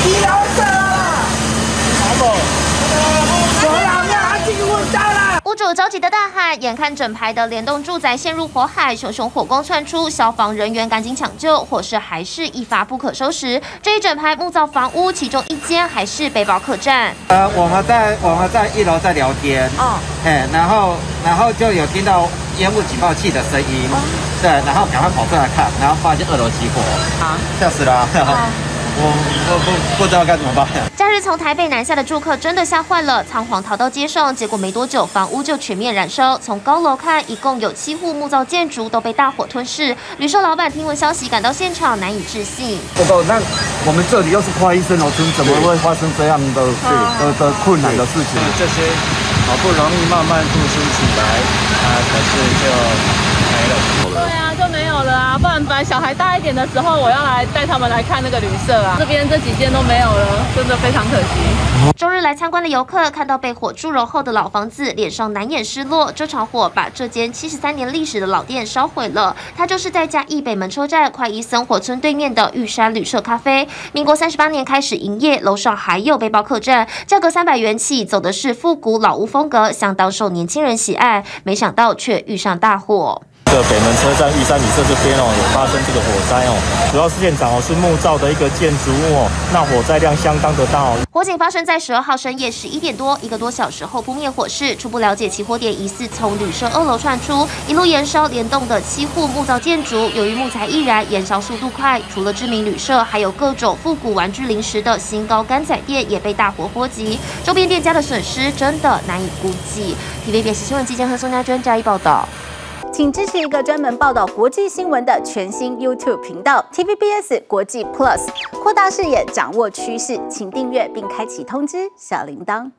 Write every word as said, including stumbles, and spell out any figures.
医疗者啦！好不？我老娘还进入家了。 屋主着急的大喊，眼看整排的联动住宅陷入火海，熊熊火光窜出，消防人员赶紧抢救，火势还是一发不可收拾。这一整排木造房屋，其中一间还是背包客栈。 呃，我们在我们在一楼在聊天，哦，哎，然后然后就有听到烟雾警报器的声音，哦、对，然后赶快跑出来看，然后发现二楼起火，啊，吓死了、啊。啊 我我不不知道该怎么办。 假日从台北南下的住客真的吓坏了，仓皇逃到街上，结果没多久房屋就全面燃烧。从高楼看，一共有七户木造建筑都被大火吞噬。旅社老板听闻消息赶到现场，难以置信。 不过那我们这里又是快医生楼村，怎么会发生这样的的的困难的事情？ 这些好不容易慢慢复苏起来，啊，可是就没了。 对啊，就没有了啊！不然本来小孩大一点的时候，我要来带他们来看那个旅社啊，这边这几间都没有了，真的非常可惜。 周日来参观的游客看到被火注融后的老房子，脸上难掩失落。这场火把这间七十三年历史的老店烧毁了。它就是在嘉义北门车站快意生活村对面的玉山旅社咖啡。民国三十八年开始营业，楼上还有背包客栈，价格三百元起，走的是复古老屋风格，相当受年轻人喜爱。没想到却遇上大火。 这个北门车站玉山旅社这边哦，有发生这个火灾哦。主要是现场哦是木造的一个建筑物哦，那火灾量相当的大哦。 火警发生在十二号深夜十一点多，一个多小时后扑灭火势。初步了解，起火点疑似从旅社二楼窜出，一路延烧联动的七户木造建筑。由于木材易燃，燃烧速度快，除了知名旅社，还有各种复古玩具零食的新高干仔店也被大火波及，周边店家的损失真的难以估计。T V B S 新闻记者和宋家娟加以报道。 请支持一个专门报道国际新闻的全新 YouTube 频道 T V B S 国际 Plus， 扩大视野，掌握趋势，请订阅并开启通知小铃铛。